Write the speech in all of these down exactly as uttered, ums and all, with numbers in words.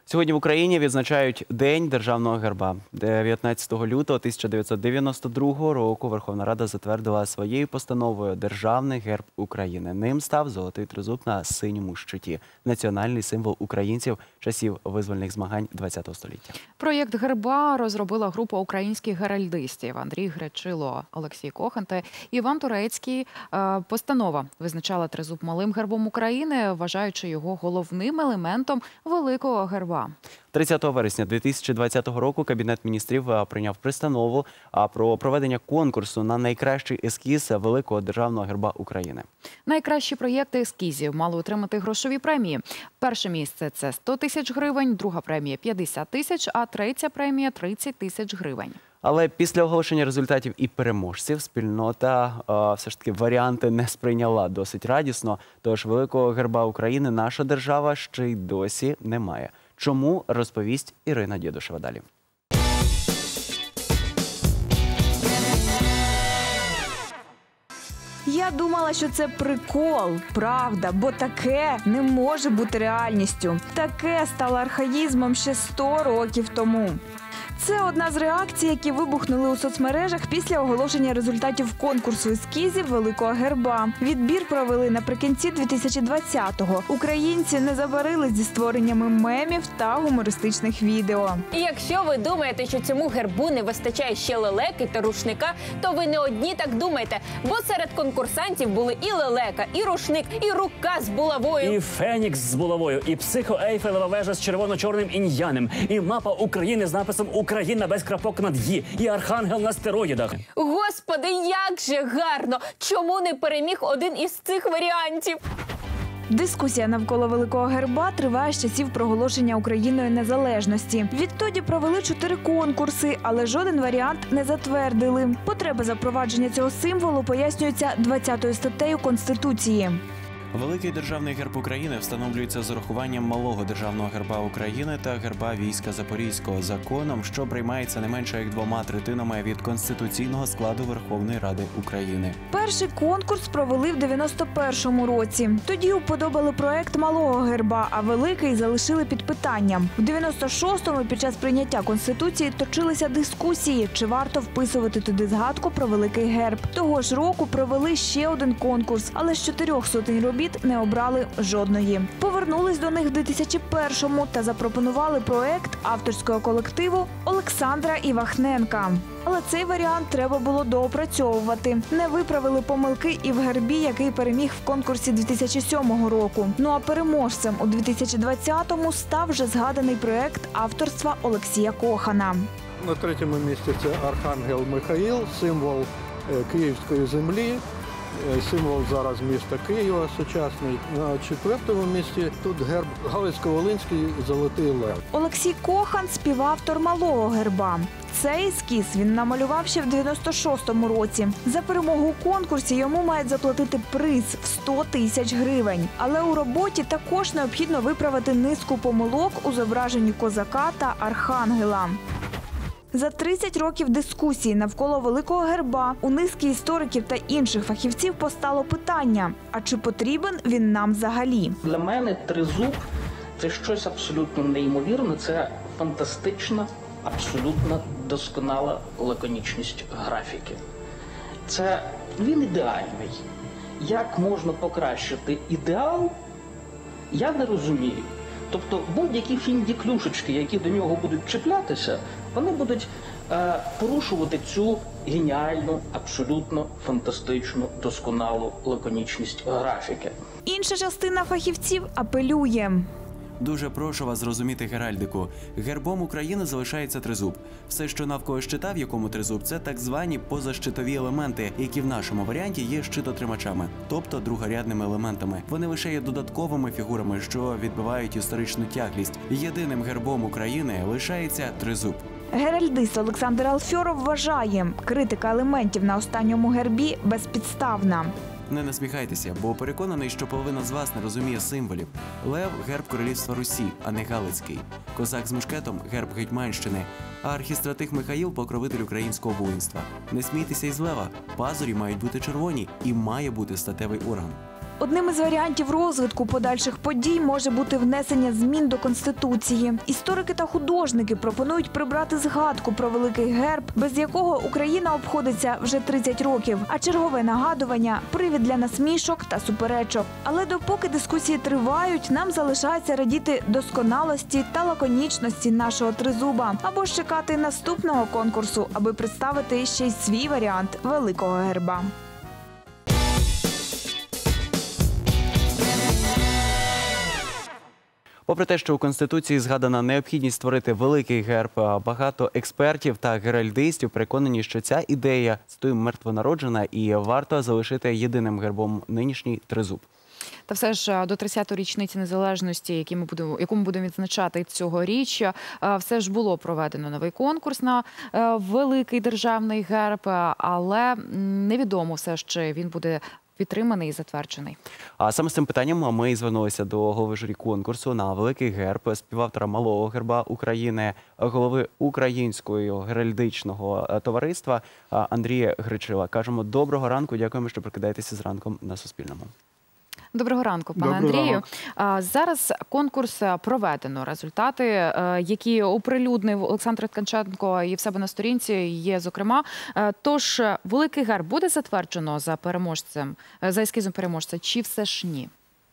Сьогодні в Україні відзначають День державного герба. дев'ятнадцятого лютого тисяча дев'ятсот дев'яносто другого року Верховна Рада затвердила своєю постановою Державний герб України. Ним став золотий тризуб на синьому щиті – національний символ українців часів визвольних змагань ХХ століття. Проєкт герба розробила група українських геральдистів Андрій Гречило, Олексій Кохан та Іван Турецький. Постанова визначала тризуб малим гербом України, вважаючи його головним елементом великого герба. тридцятого вересня дві тисячі двадцятого року Кабінет міністрів прийняв постанову про проведення конкурсу на найкращий ескіз великого державного герба України. Найкращі проєкти ескізів мали отримати грошові премії. Перше місце – це сто тисяч гривень, друга премія – п'ятдесят тисяч, а третя премія – тридцять тисяч гривень. Але після оголошення результатів і переможців спільнота е, все ж таки варіанти не сприйняла досить радісно. Тож великого герба України наша держава ще й досі не має. Чому, розповість Ірина Дєдушева далі. Я думала, що це прикол, правда, бо таке не може бути реальністю. Таке стало архаїзмом ще сто років тому. Це одна з реакцій, які вибухнули у соцмережах після оголошення результатів конкурсу ескізів великого герба. Відбір провели наприкінці дві тисячі двадцятого. Українці не забарились зі створеннями мемів та гумористичних відео. І якщо ви думаєте, що цьому гербу не вистачає ще лелеки та рушника, то ви не одні так думаєте. Бо серед конкурсантів були і лелека, і рушник, і рука з булавою. І фенікс з булавою, і психо-ейфелева вежа з червоно-чорним іньянем, і мапа України з написом «Україна без крапок над «ї», і архангел на стероїдах. Господи, як же гарно! Чому не переміг один із цих варіантів? Дискусія навколо великого герба триває з часів проголошення Україною незалежності. Відтоді провели чотири конкурси, але жоден варіант не затвердили. Потреба запровадження цього символу пояснюється двадцятою статтею Конституції. Великий державний герб України встановлюється з урахуванням малого державного герба України та герба війська Запорізького законом, що приймається не менше як двома третинами від конституційного складу Верховної Ради України. Перший конкурс провели в дев'яносто першому році. Тоді уподобали проект малого герба, а великий залишили під питанням. В дев'яносто шостому під час прийняття Конституції точилися дискусії, чи варто вписувати туди згадку про великий герб. Того ж року провели ще один конкурс, але з чотирьох сотень робіт не обрали жодної. Повернулись до них в дві тисячі першому та запропонували проект авторського колективу Олександра Івахненка. Але цей варіант треба було доопрацьовувати. Не виправили помилки і в гербі, який переміг в конкурсі дві тисячі сьомого року. Ну а переможцем у дві тисячі двадцятому став вже згаданий проект авторства Олексія Кохана. На третьому місці це Архангел Михаїл, символ Київської землі. Символ зараз міста Києва сучасний. На четвертому місці тут герб Галицько-Волинський «Золотий лев». Олексій Кохан – співавтор малого герба. Цей ескіз він намалював ще в дев'яносто шостому році. За перемогу у конкурсі йому мають заплатити приз в сто тисяч гривень. Але у роботі також необхідно виправити низку помилок у зображенні козака та архангела. За тридцять років дискусії навколо великого герба у низки істориків та інших фахівців постало питання: а чи потрібен він нам взагалі? Для мене тризуб – це щось абсолютно неймовірне, це фантастична, абсолютно досконала лаконічність графіки. Це він ідеальний. Як можна покращити ідеал, я не розумію. Тобто будь-які фіндіклюшечки, які до нього будуть чіплятися, вони будуть е, порушувати цю геніальну, абсолютно фантастичну, досконалу лаконічність графіки. Інша частина фахівців апелює. Дуже прошу вас зрозуміти геральдику. Гербом України залишається тризуб. Все, що навколо щита, в якому тризуб, це так звані позащитові елементи, які в нашому варіанті є щитотримачами, тобто другорядними елементами. Вони лише є додатковими фігурами, що відбивають історичну тяглість. Єдиним гербом України лишається тризуб. Геральдист Олександр Алфьоров вважає, критика елементів на останньому гербі безпідставна. Не насміхайтеся, бо переконаний, що половина з вас не розуміє символів. Лев – герб королівства Русі, а не Галицький. Козак з мушкетом – герб Гетьманщини, а архістратиг Михаїл – покровитель українського воїнства. Не смійтеся із лева, пазурі мають бути червоні і має бути статевий орган. Одним із варіантів розвитку подальших подій може бути внесення змін до Конституції. Історики та художники пропонують прибрати згадку про великий герб, без якого Україна обходиться вже тридцять років, а чергове нагадування – привід для насмішок та суперечок. Але допоки дискусії тривають, нам залишається радіти досконалості та лаконічності нашого тризуба, або ж чекати наступного конкурсу, аби представити ще й свій варіант великого герба. Попри те, що у Конституції згадана необхідність створити великий герб, багато експертів та геральдистів переконані, що ця ідея, цитую, мертвонароджена і варто залишити єдиним гербом нинішній тризуб. Та все ж до тридцятої річниці незалежності, які ми будемо, яку ми будемо відзначати цьогоріч, все ж було проведено новий конкурс на великий державний герб, але невідомо все ж, чи він буде підтриманий і затверджений. А саме з цим питанням ми звернулися до голови журі конкурсу на великий герб, співавтора малого герба України, голови Українського геральдичного товариства Андрія Гречила. Кажемо, доброго ранку, дякуємо, що прокидаєтеся зранку на Суспільному. Доброго ранку, пане Доброго Андрію. ранку. Зараз конкурс проведено. Результати, які оприлюднив Олександр Ткаченко і в себе на сторінці, є зокрема. Тож, великий герб буде затверджено за переможцем, за ескізом переможця, чи все ж ні?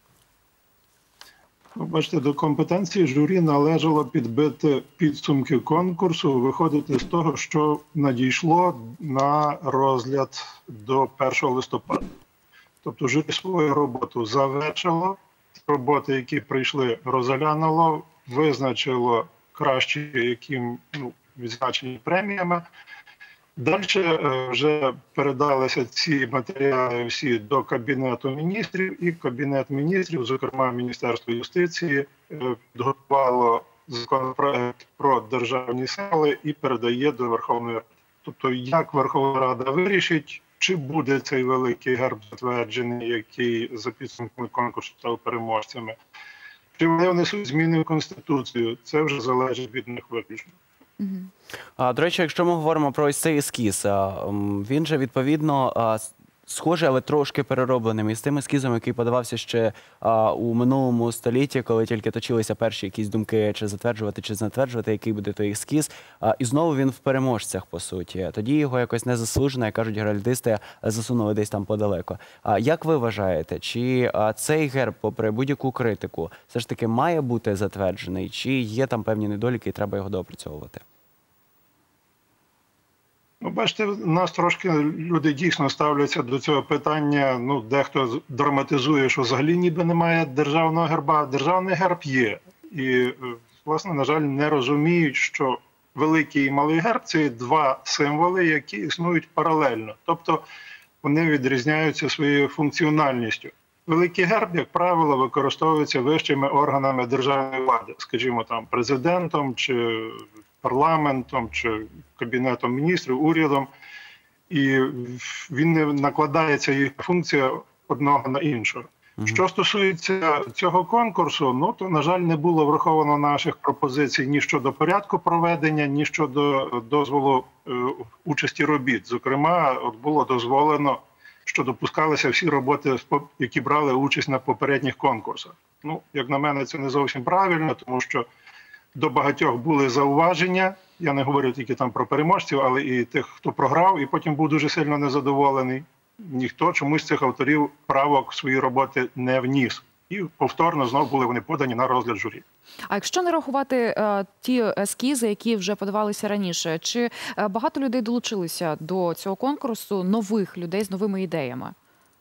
Бачите, до компетенції журі належало підбити підсумки конкурсу, виходити з того, що надійшло на розгляд до першого листопада. Тобто журі свою роботу завершило, роботи, які прийшли, розглянуло, визначило кращі, які ну, відзначені преміями. Далі вже передалися ці матеріали всі до Кабінету міністрів, і Кабінет міністрів, зокрема Міністерство юстиції, підготувало законопроект про державні символи і передає до Верховної Ради. Тобто, як Верховна Рада вирішить, чи буде цей великий герб затверджений, який за підсумками конкурсу став переможцями, чи вони внесуть зміни в Конституцію, це вже залежить від них виключно. А, до речі, якщо ми говоримо про ось цей ескіз, він же відповідно схожий, але трошки переробленим із тим ескізом, який подавався ще а, у минулому столітті, коли тільки точилися перші якісь думки, чи затверджувати, чи не затверджувати, який буде той ескіз. А, і знову він в переможцях, по суті. Тоді його якось незаслужено, як кажуть геральдисти, засунули десь там подалеко. А як ви вважаєте, чи а, цей герб, попри будь-яку критику, все ж таки має бути затверджений, чи є там певні недоліки і треба його доопрацьовувати? Ну, бачите, у нас трошки люди дійсно ставляться до цього питання, ну, дехто драматизує, що взагалі ніби немає державного герба. Державний герб є. І, власне, на жаль, не розуміють, що великий і малий герб – це два символи, які існують паралельно. Тобто вони відрізняються своєю функціональністю. Великий герб, як правило, використовується вищими органами державної влади, скажімо, там, президентом чи парламентом, чи Кабінетом міністрів, урядом, і він не накладається їх функція одного на іншого. Mm-hmm. Що стосується цього конкурсу, ну, то, на жаль, не було враховано наших пропозицій ні щодо порядку проведення, ні щодо дозволу е, участі робіт. Зокрема, от було дозволено, що допускалися всі роботи, які брали участь на попередніх конкурсах. Ну, як на мене, це не зовсім правильно, тому що до багатьох були зауваження, я не говорю тільки там про переможців, але і тих, хто програв, і потім був дуже сильно незадоволений. Ніхто чомусь цих авторів правок свої роботи не вніс. І повторно знову були вони подані на розгляд журі. А якщо не рахувати е, ті ескізи, які вже подавалися раніше, чи е, багато людей долучилися до цього конкурсу, нових людей з новими ідеями?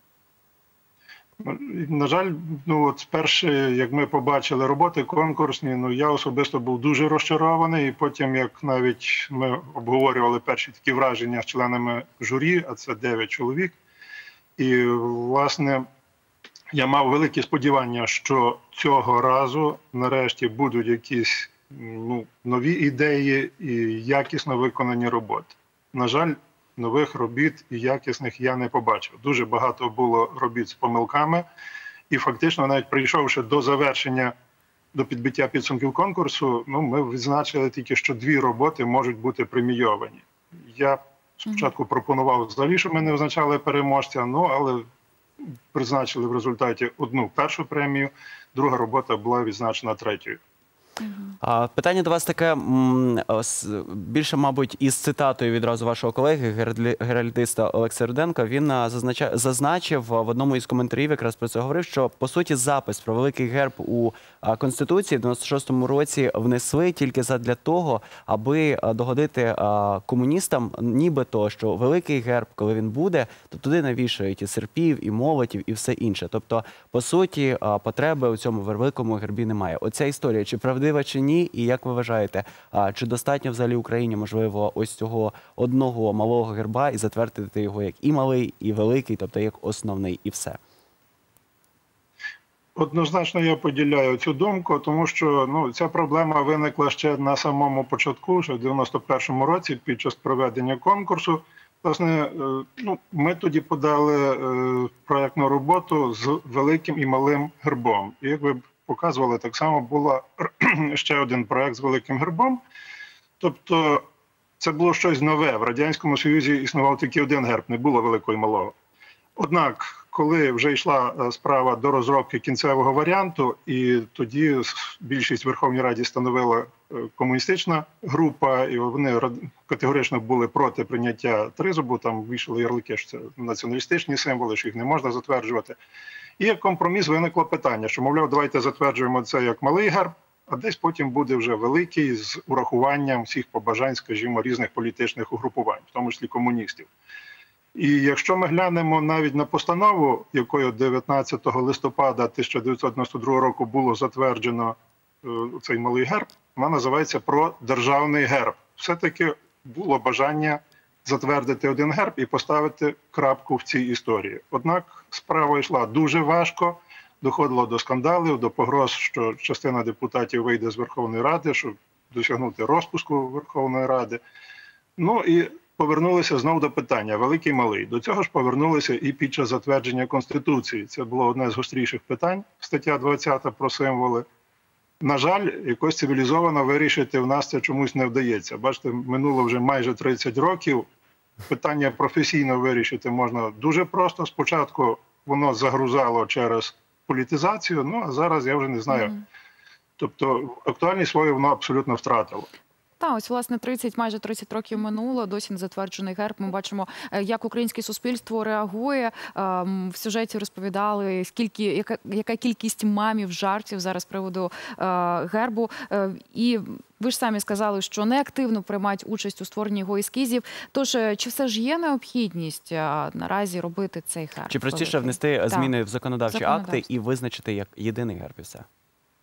На жаль, ну от спершу, як ми побачили роботи конкурсні, ну я особисто був дуже розчарований. І потім, як навіть ми обговорювали перші такі враження з членами журі, а це дев'ять чоловік, і, власне, я мав великі сподівання, що цього разу нарешті будуть якісь ну, нові ідеї і якісно виконані роботи. На жаль, нових робіт і якісних я не побачив. Дуже багато було робіт з помилками. І фактично, навіть прийшовши до завершення, до підбиття підсумків конкурсу, ну, ми відзначили тільки, що дві роботи можуть бути премійовані. Я спочатку пропонував взагалі, щоб ми не визначали переможця, ну, але призначили в результаті одну першу премію, друга робота була відзначена третьою. А, питання до вас таке, м, ос- більше, мабуть, із цитатою відразу вашого колеги, геральді- геральдиста Олекса Руденка. Він а, зазнача- зазначив в одному із коментарів, якраз про це говорив, що, по суті, запис про великий герб у а, Конституції в дев'яносто шостому році внесли тільки задля того, аби а, догодити а, комуністам, нібито, що великий герб, коли він буде, то туди навішають і серпів, і молотів, і все інше. Тобто, по суті, а, потреби у цьому великому гербі немає. Оця історія, чи правдива, чи ні, і як ви вважаєте, а, чи достатньо взагалі Україні, можливо, ось цього одного малого герба і затвердити його як і малий, і великий, тобто як основний, і все? Однозначно я поділяю цю думку, тому що ну, ця проблема виникла ще на самому початку, ще в дев'яносто першому році, під час проведення конкурсу. Власне, е, ну, ми тоді подали е, проєктну роботу з великим і малим гербом. І як ви показували, так само був ще один проєкт з великим гербом. Тобто це було щось нове. В Радянському Союзі існував тільки один герб, не було великого і малого. Однак, коли вже йшла справа до розробки кінцевого варіанту, і тоді більшість в Верховній Раді становила комуністична група, і вони категорично були проти прийняття тризубу, там вийшли ярлики, що це націоналістичні символи, що їх не можна затверджувати. І як компроміс виникло питання, що, мовляв, давайте затверджуємо це як малий герб, а десь потім буде вже великий з урахуванням всіх побажань, скажімо, різних політичних угрупувань, в тому числі комуністів. І якщо ми глянемо навіть на постанову, якою дев'ятнадцятого листопада тисяча дев'ятсот дев'яносто другого року було затверджено е, цей малий герб, вона називається «Про державний герб». Все-таки було бажання затвердити один герб і поставити крапку в цій історії. Однак справа йшла дуже важко, доходило до скандалів, до погроз, що частина депутатів вийде з Верховної Ради, щоб досягнути розпуску Верховної Ради. Ну і повернулися знову до питання «великий, малий». До цього ж повернулися і під час затвердження Конституції. Це було одне з гостріших питань, стаття двадцята про символи. На жаль, якось цивілізовано вирішити в нас це чомусь не вдається. Бачите, минуло вже майже тридцять років. Питання професійно вирішити можна дуже просто. Спочатку воно загрузало через політизацію, ну а зараз я вже не знаю. Mm. Тобто актуальність свою воно абсолютно втратило. Та, ось, власне, тридцять, майже тридцять років минуло, досі не затверджений герб. Ми бачимо, як українське суспільство реагує. В сюжеті розповідали, скільки, яка, яка кількість мемів, жартів зараз з приводу гербу. І ви ж самі сказали, що неактивно приймають участь у створенні його ескізів. Тож, чи все ж є необхідність наразі робити цей герб? Чи простіше внести так. зміни в законодавчі акти і визначити як єдиний герб і все?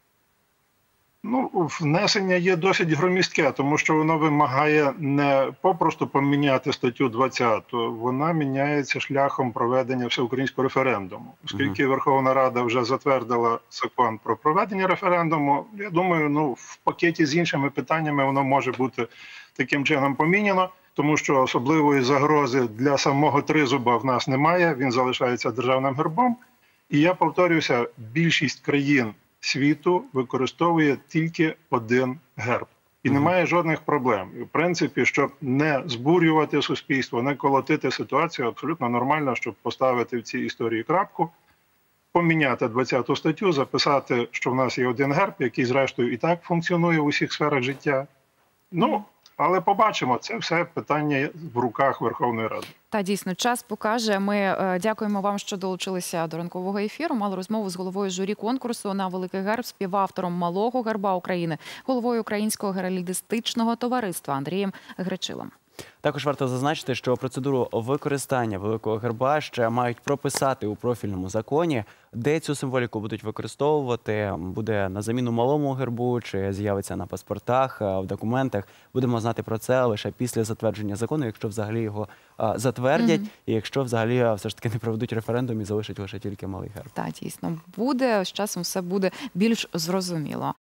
Ну, внесення є досить громістке, тому що воно вимагає не попросту поміняти статтю двадцяту, вона міняється шляхом проведення всеукраїнського референдуму. Оскільки uh-huh. Верховна Рада вже затвердила закон про проведення референдуму, я думаю, ну, в пакеті з іншими питаннями воно може бути таким чином поміняно, тому що особливої загрози для самого тризуба в нас немає, він залишається державним гербом. І я повторюся, більшість країн світу використовує тільки один герб. І немає жодних проблем. І, в принципі, щоб не збурювати суспільство, не колотити ситуацію, абсолютно нормально, щоб поставити в цій історії крапку, поміняти двадцяту статтю, записати, що в нас є один герб, який, зрештою, і так функціонує в усіх сферах життя. Ну, але побачимо, це все питання в руках Верховної Ради. Та, дійсно, час покаже. Ми е, дякуємо вам, що долучилися до ранкового ефіру. Мали розмову з головою журі конкурсу на великий герб, співавтором малого герба України, головою Українського геральдистичного товариства Андрієм Гречилом. Також варто зазначити, що процедуру використання великого герба ще мають прописати у профільному законі, де цю символіку будуть використовувати, буде на заміну малому гербу, чи з'явиться на паспортах, в документах. Будемо знати про це лише після затвердження закону, якщо взагалі його затвердять, mm-hmm. і якщо взагалі все ж таки не проведуть референдум і залишать лише тільки малий герб. Так, дійсно, буде, з часом все буде більш зрозуміло.